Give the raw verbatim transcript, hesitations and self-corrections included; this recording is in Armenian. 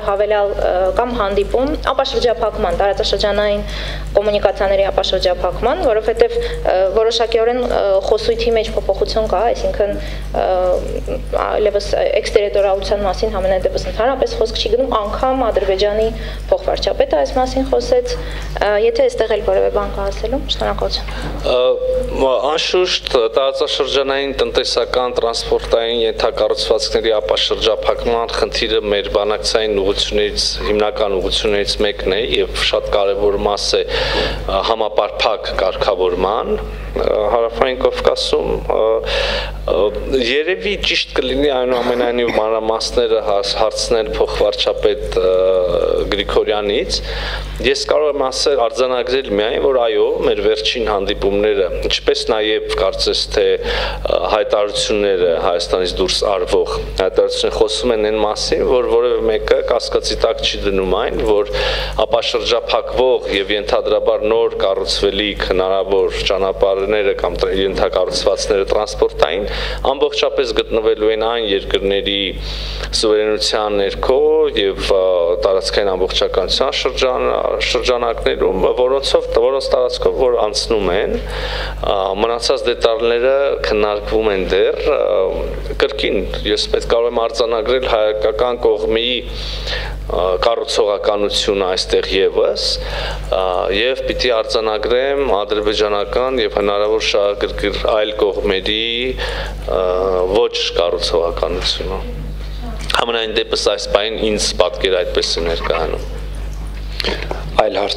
հավելյալ կամ հանդիպում ապաշրջափակման, տարածաշրջանային կոմունիկացիաների ապաշրջափակման, որովհետև որոշակիորեն խոսույթի մեջ փոփոխություն կա, այսինքն այլևս էքստերիտորիալության մասին համենայն դեպս ընդհանրապես խոսք չի գնում, անգամ Ադրբեջանի փոխվարչապետը այս մասին խոսեց, եթե այստեղ էլ որևէ բան կա ասելու, շնորհակալություն։ Անշուշտ տարածաշրջանային տնտեսական տրանսպորտային ենթակառուցվածքների ապաշրջափակման խնդիրը մեր բանակցային ուղղություններից հիմնական ուղղություններից մեկն է եւ շատ կարեւոր մաս է համապարփակ կարգավորման Հարավային Կովկասում երևի ճիշտ կլինի այնուամենայնիվ մանրամասները հարցնել փոխվարչապետ Գրիգորյանից ես կարող եմ ասել արձանագրել միայն որ այո մեր վերջին հանդիպումները ինչպես նաև կարծես թե հայտարարությունները Հայաստանից դուրս արվող հայտարարությունները խոսում են այն մասին որ որևէ մեկը կասկածի տակ չի դնում այն որ ապաշրջափակվող եւ ենթադրաբար նոր կառուցվելիք հնարավոր ճանապարհները կամ ենթակառուցվածքները տրանսպորտային ամբողջապես գտնվելու են այն երկրների սուվերենության ներքո եւ տարածքային ամբողջականության շրջան շրջանակներում որոնցով որոնց տարածքով որ անցնում են մնացած դետալները քննարկվում են դեռ կրկին ես պետք կարող եմ արձանագրել հայկական կողմի կառուցողականությունը այստեղ եւս եւ պիտի արձանագրեմ ադրբեջանական եւ հնարավոր շահագրգիռ այլ կողմերի ոչ կառուցողականությունը համենայն դեպս այս բան ինձ պատկեր այդպես է ներկայանում այլ հարց